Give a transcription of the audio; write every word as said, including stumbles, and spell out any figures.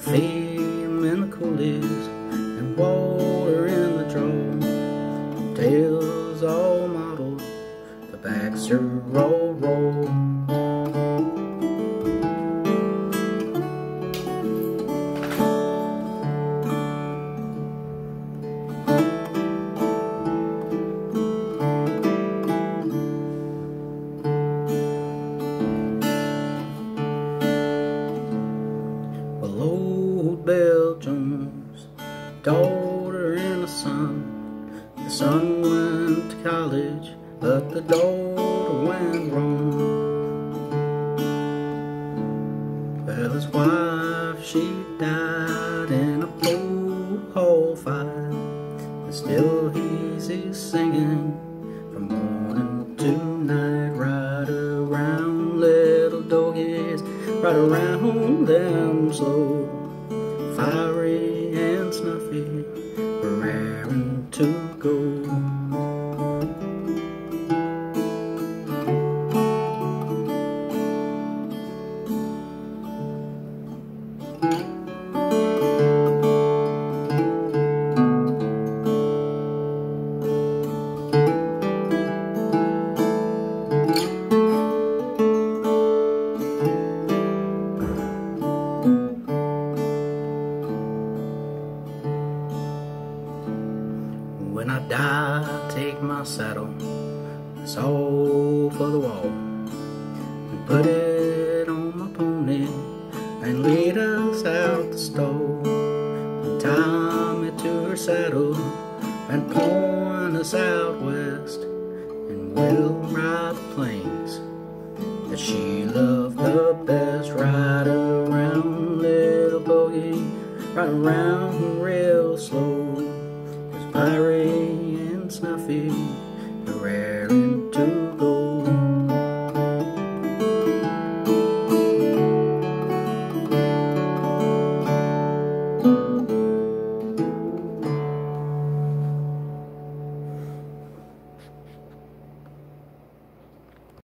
feed 'em in the coolies and water in the draw. Tails all mottled, the backs are all rolled. Well, old Belgium's daughter and the son. The son went to college, but the daughter went wrong. Well, his wife, she died in a pole hall fight, but still he's, he's singing from morning to night. Right around little doggies, right around them slow, fiery and snuffy, raring to go. When I die, take my saddle, it's all for the wall, and put it on my pony and lead us out the stall, and tie me to her saddle and point us out west, and we'll ride the plains that she loved the best. Ride around little bogey, ride around real slow, fiery and snuffy,